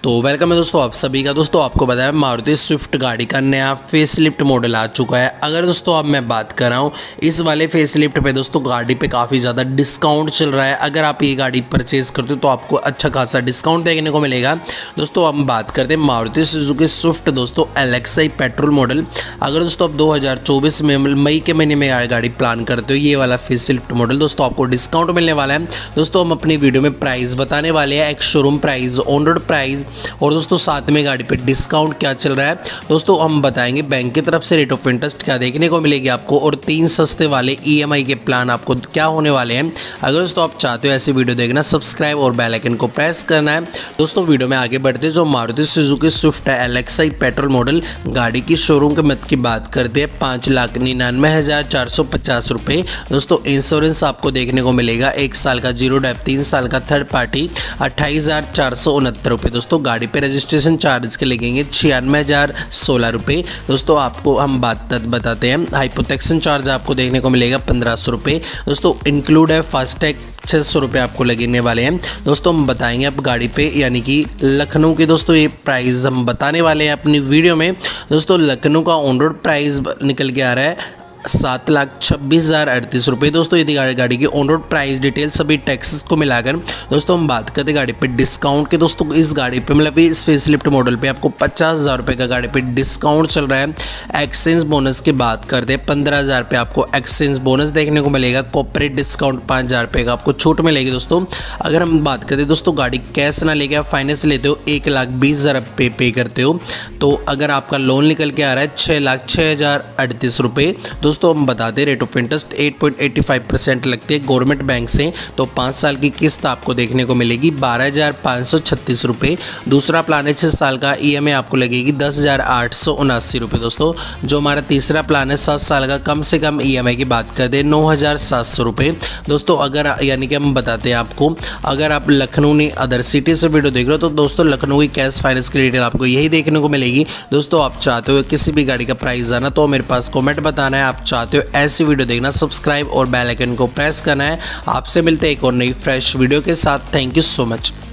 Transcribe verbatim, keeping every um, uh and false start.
तो वेलकम है दोस्तों आप सभी का। दोस्तों आपको बताया मारुति स्विफ्ट गाड़ी का नया फेसलिफ्ट मॉडल आ चुका है। अगर दोस्तों अब मैं बात कर रहा हूँ इस वाले फेसलिफ्ट पे दोस्तों गाड़ी पे काफ़ी ज़्यादा डिस्काउंट चल रहा है। अगर आप ये गाड़ी परचेज करते हो तो आपको अच्छा खासा डिस्काउंट देखने को मिलेगा। दोस्तों हम बात करते हैं मारुति सुजुकी स्विफ्ट दोस्तों L X I petrol model. अगर दोस्तों आप दो हज़ार चौबीस में मई के महीने में गाड़ी प्लान करते हो ये वाला फेसलिफ्ट मॉडल दोस्तों आपको डिस्काउंट मिलने वाला है। दोस्तों हम अपनी वीडियो में प्राइस बताने वाले हैं, एक showroom price, on road price और दोस्तों साथ में गाड़ी पे डिस्काउंट क्या चल रहा है। दोस्तों हम बताएंगे बैंक की तरफ से रेट ऑफ इंटरेस्ट क्या देखने को मिलेगी आपको और तीन सस्ते वाले ईएमआई के प्लान आपको क्या होने वाले हैं। अगर दोस्तों आप चाहते हो ऐसी वीडियो देखना, सब्सक्राइब और बेल आइकन को प्रेस करना है। दोस्तों वीडियो में आगे बढ़ते जो मारुति सुजुकी स्विफ्ट है L X I petrol model, गाड़ी की शोरूम कीमत की बात करते हैं पाँच लाख निन्यानवे हज़ार चार सौ पचास रुपये। दोस्तों इंश्योरेंस आपको देखने को मिलेगा एक साल का जीरो डेप, तीन साल का थर्ड पार्टी अट्ठाईस हज़ार चार सौ उनहत्तर रुपये। दोस्तों गाड़ी पे रजिस्ट्रेशन चार्ज के लगेंगे छियानवे हज़ार सोलह रुपये। दोस्तों आपको हम बात बताते हैं हाइपोटेक्शन चार्ज आपको देखने को मिलेगा पंद्रह सौ रुपये। दोस्तों इंक्लूड है फास्टैग छः सौ रुपये आपको लगने वाले हैं। दोस्तों हम बताएंगे अब गाड़ी पे यानी कि लखनऊ की दोस्तों ये प्राइस हम बताने वाले हैं अपनी वीडियो में। दोस्तों लखनऊ का ऑन रोड प्राइस निकल के आ रहा है सात लाख छब्बीस हज़ार अड़तीस रुपये। दोस्तों यदि गाड़ी गाड़ी की ऑन रोड प्राइस डिटेल सभी टैक्सेस को मिलाकर दोस्तों हम बात करते हैं गाड़ी पे डिस्काउंट के। दोस्तों इस गाड़ी पे मतलब इस फेसलिफ्ट मॉडल पे आपको पचास हज़ार रुपये का गाड़ी पे डिस्काउंट चल रहा है। एक्सचेंज बोनस की बात करते हैं पंद्रह हज़ार रुपये आपको एक्सचेंज बोनस देखने को मिलेगा। कॉर्पोरेट डिस्काउंट पाँच हज़ार रुपये का आपको छूट मिलेगी। दोस्तों अगर हम बात करते हैं दोस्तों गाड़ी कैश ना लेके आप फाइनेंस लेते हो एक लाख बीस हज़ार पे पे करते हो तो अगर आपका लोन निकल के आ रहा है छः लाख छः हज़ार अड़तीस रुपये। दोस्तों हम बता दें रेट ऑफ इंटरेस्ट आठ पॉइंट आठ पाँच परसेंट लगती है गवर्नमेंट बैंक से। तो पाँच साल की किस्त आपको देखने को मिलेगी बारह हज़ार पाँच सौ छत्तीस रुपये। दूसरा प्लान है छः साल का, ईएमआई आपको लगेगी दस हज़ार आठ सौ उनासी रुपये। दोस्तों जो हमारा तीसरा प्लान है सात साल का, कम से कम ईएमआई की बात करते हैं नौ हज़ार सात सौ रुपये। दोस्तों अगर यानी कि हम बताते हैं आपको अगर आप लखनऊ नहीं अदर सिटी से वीडियो देख रहे हो तो दोस्तों लखनऊ की कैश फाइनेंस की डिटेल आपको यही देखने को मिलेगी। दोस्तों आप चाहते हो किसी भी गाड़ी का प्राइस जाना तो मेरे पास कॉमेंट बताना है। आप चाहते हो ऐसी वीडियो देखना, सब्सक्राइब और बेल आइकन को प्रेस करना है। आपसे मिलते हैं एक और नई फ्रेश वीडियो के साथ। Thank you so much.